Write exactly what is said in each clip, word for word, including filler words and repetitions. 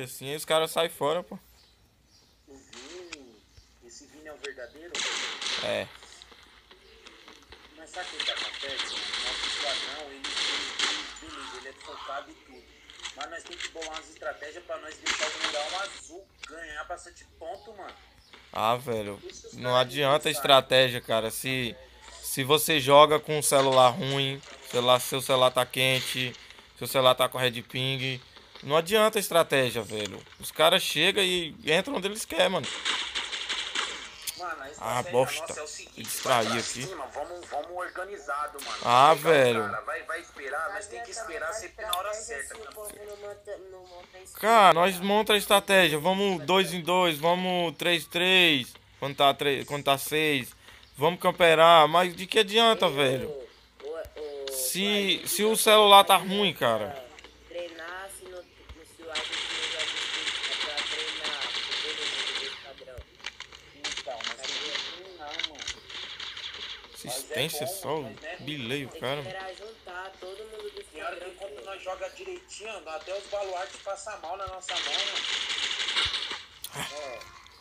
assim, e os caras saem fora, pô. O Vini, esse Vini é o verdadeiro? É. Mas sabe o que acontece? Nosso esquadrão, ele, ele, ele, beleza, ele é focado em tudo. Mas nós temos que bolar umas estratégias pra nós deixar o mural azul ganhar bastante ponto, mano. Ah, velho, Isso que os não caras adianta a pensaram. estratégia, cara. Se, se você joga com um celular ruim, celular, seu celular tá quente, seu celular tá com red ping, não adianta a estratégia, velho. Os caras chegam e entram onde eles querem, mano. Mano, a Ah, estratégia bosta. nossa é o Me seguinte, distraí vai pra aqui. cima, vamos, vamos organizado, mano. Ah, Vamos pegar os velho. cara. Vai, vai esperar, nós tem que esperar sempre na hora certa. Cara, nós monta a estratégia. Vamos dois em dois, vamos três três. Quando tá três, quando tá seis, vamos camperar. Mas de que adianta, velho? Se, se o celular tá ruim, cara. Treinar se no, no se o a gente não joga pra treinar todo mundo do esquadrão. Então, mas tem que treinar, mano. Assistência só, bilei o Tem que cara. esperar juntar todo mundo do Tem hora que esquadrão. quando nós joga direitinho, até os baluartes passam mal na nossa mão, mano. É.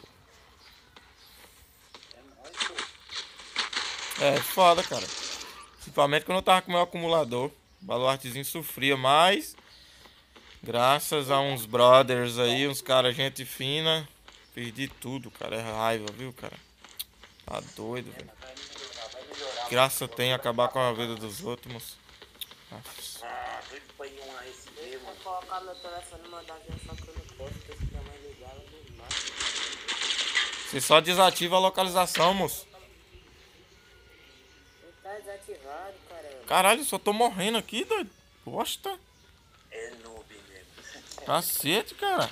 É nóis, pô. É foda, cara. Principalmente quando eu tava com meu acumulador. O baluartezinho sofria, mas graças a uns brothers aí, uns caras gente fina, perdi tudo, cara. É raiva, viu, cara? Tá doido, velho. Vai melhorar, vai melhorar. Graça tem acabar com a vida dos outros, moço. Nossa. Ah, doido pra ir um A S B, Vou mano. colocar meu telefone e mandar ver só que eu não posso, porque se minha mãe ligar, ela me mata. Você só desativa a localização, moço. Não tá desativado, caramba. Caralho, só tô morrendo aqui, doido. Bosta. É noob mesmo. Cacete, cara.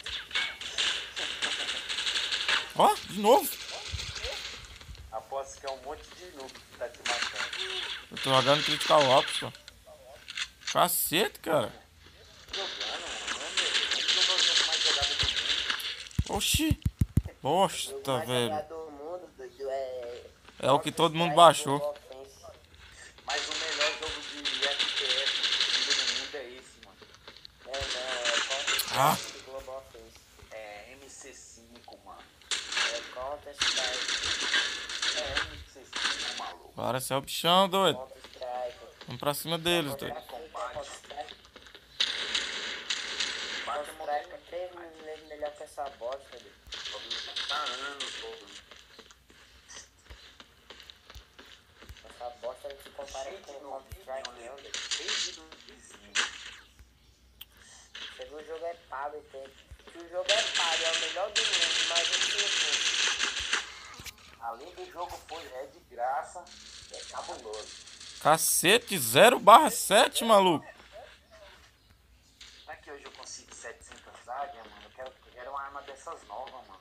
Ó, de novo. Aposto que é um monte de noob que tá te matando. Eu tô jogando Critical Ops, pô. Cacete, cara. Jogando, mano. Vamos jogar o jogo mais jogado do mundo. Oxi. Bosta, Mais velho. jogado do mundo, doido, é... É o que todo mundo Counter-Strike baixou. Global Offensive. Mas o melhor jogo de F P S possível no mundo é esse, mano. É, não, é Counter-Strike Ah. Global Offensive. É M C cinco, mano. É Counter-Strike, É M C cinco, maluco. Parece é o bichão, doido. Counter-Strike. Vamos pra cima deles, doido. Counter-Strike. Bate Counter-Strike é três vezes melhor que essa bosta, doido. tá anos, pô. Essa bosta não se compara com o Counter-Strike, não, doido. Você viu, o jogo é pago, entende? Se o jogo é pago, é o melhor do mundo, mas não tem fogo. Além do jogo foi é de graça, é cabuloso. Cacete, zero barra sete, maluco. Será que hoje eu consigo setecentas águias, mano? Eu quero, eu quero uma arma dessas novas, mano.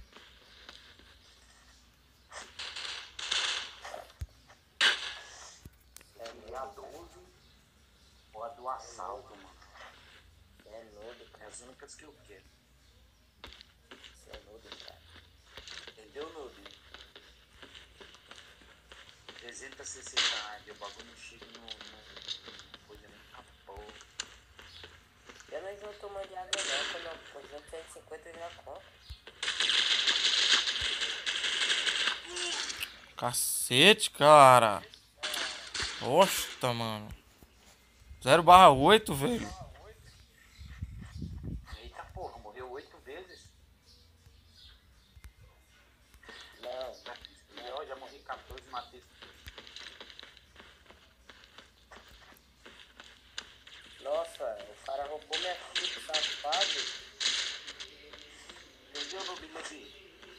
É a doze ou a do assalto, mano. É nudo, É cara. as únicas que eu quero. Isso é nudo, cara. Entendeu, Noob? trezentos e sessenta águias, o bagulho não chega no, no coisa nem capô. Eu não junto uma de água não, quando eu junto cento e cinquenta eu já compro. Cacete, cara. Bosta, mano. zero barra oito, velho. Eita porra, morreu oito vezes? Não, Eu já morri quatorze, matei. nossa, o cara roubou minha fita, safado. Entendeu, Noob Levi?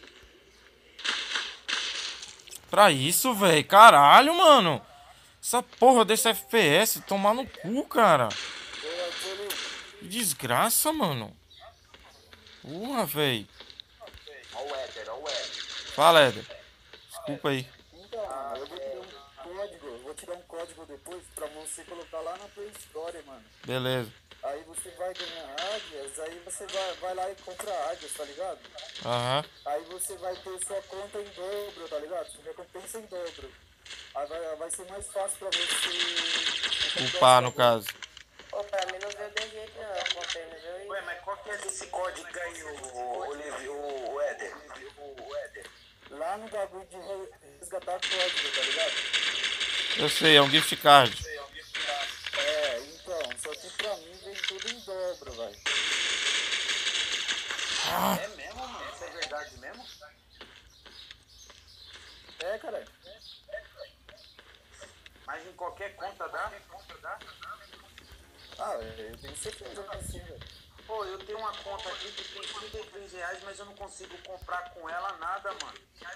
Pra isso, velho. Caralho, mano. Essa porra desse F P S tomar no cu, cara. Que desgraça, mano. Porra, velho. Ó o Éder, ó o Éder. Fala, Éder. Desculpa aí. Então, mano, eu vou te dar um código, eu vou te dar um código depois pra você colocar lá na Play Store, mano. Beleza. Aí você vai ganhar águias, aí você vai, vai lá e compra águias, tá ligado? Aham. Aí você vai ter sua conta em dobro, tá ligado? Sua recompensa em dobro. Aí vai, vai ser mais fácil pra você... Upar, no caso. Ô, pra mim não veio de jeito não, eu comprei, não veio Ué, isso. mas qual que é desse código aí, o, o, Levi- o, o Éder? O Éder? Lá no bagulho de re- resgatar código, tá ligado? Eu sei, é um gift card. É, então, só que pra mim vem tudo em dobra, velho. É mesmo, mano? Isso é verdade mesmo? É, cara. Mas em qualquer conta dá? Ah, eu tenho certeza que sim, velho. Pô, eu tenho uma conta aqui que tem trinta e três reais, mas eu não consigo comprar com ela nada, mano.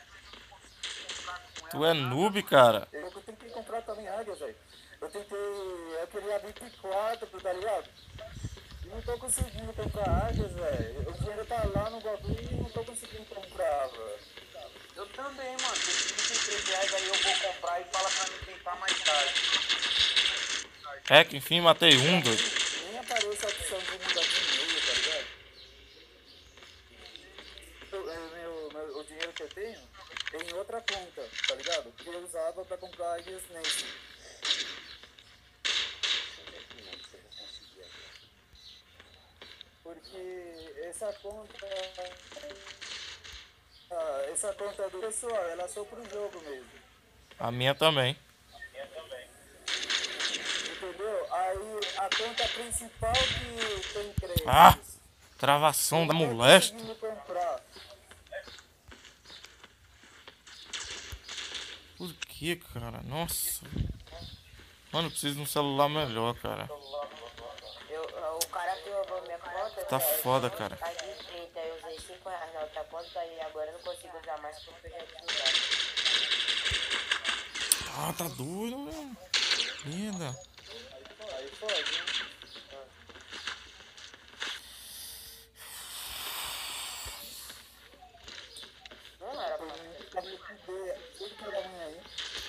Tu é noob, cara. Eu tenho que comprar também águia, velho. Eu tentei, eu queria abrir P quatro, tá ligado? E não tô conseguindo comprar águias, velho. O dinheiro tá lá no bagulho e não tô conseguindo comprar, velho. Eu também, mano. Tem trinta e três reais aí, eu vou comprar e fala pra mim tentar mais tarde. É que enfim matei um, doido. Nem aparece a opção de mudar de e-mail, tá ligado? Eu- eu- meu, meu- o dinheiro que eu tenho é em outra conta, tá ligado? Que eu usava pra comprar águias nesse. Porque essa conta. ah, essa conta do pessoal, ela é só pro jogo mesmo. A minha também. Entendeu? Aí a conta principal que tem créditos. Ah, travação eu da não tô molesta. conseguindo comprar. Por que, cara? Nossa. Mano, eu preciso de um celular melhor, cara. Eu, o cara que roubou minha conta, Tá velho, foda, cara. tá de trinta, eu usei cinco reais na outra conta e agora eu não consigo usar mais porque eu já tinha usado. Ah, tá doido, mano. Merda. Aí pode, né? Não era pra Acabei de ver tudo que da manhã aí.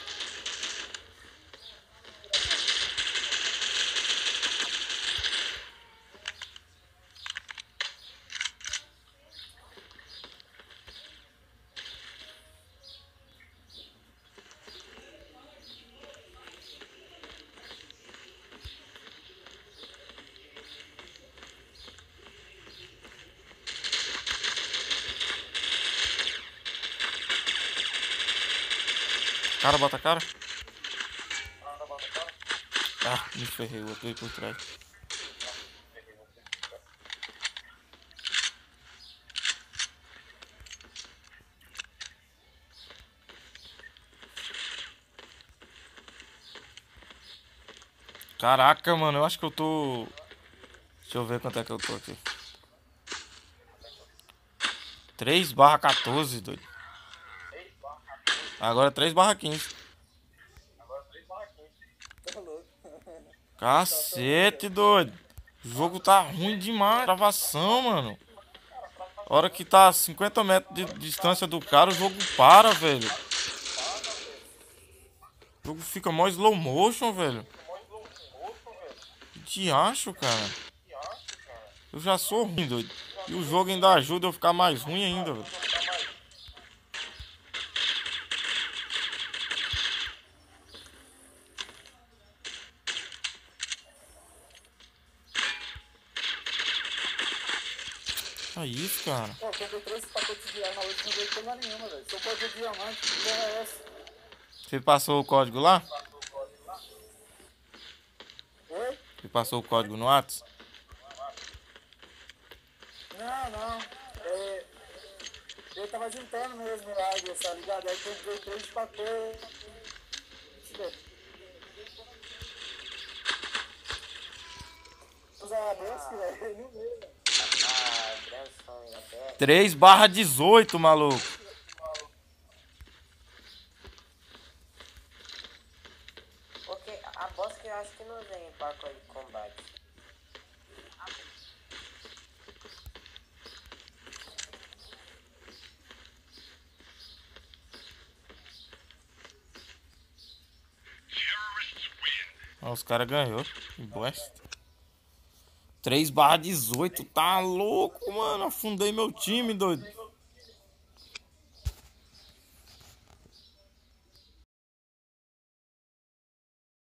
Cara, bota a cara. Ah, me ferrei, o outro veio por trás. Caraca, mano, eu acho que eu tô... Deixa eu ver quanto é que eu tô aqui. três barra quatorze, doido. Agora três barra quinze. Tá louco. Cacete, doido. O jogo tá ruim demais. Travação, mano. A hora que tá a cinquenta metros de distância do cara, o jogo para, velho. O jogo fica mó slow motion, velho. Que diacho, cara. Eu já sou ruim, doido. E o jogo ainda ajuda eu ficar mais ruim ainda, velho. É isso, cara. Pô, eu comprei três pacotes de arma hoje, não veio coisa nenhuma, velho. Só pode de diamante, que porra é essa? Você passou o código lá? Oi? Você passou o código no WhatsApp? Não, não. É, eu tava juntando mesmo águia, tá ligado? Aí comprei três pacotes. Usar a Besc, velho, não veio, velho. Ah, grande até. três barra dezoito, maluco. Porque a boss que eu acho que não vem em pacote de combate. Ó, os caras ganhou. Que bosta. três barra dezoito. Tá louco, mano. Afundei meu time, doido.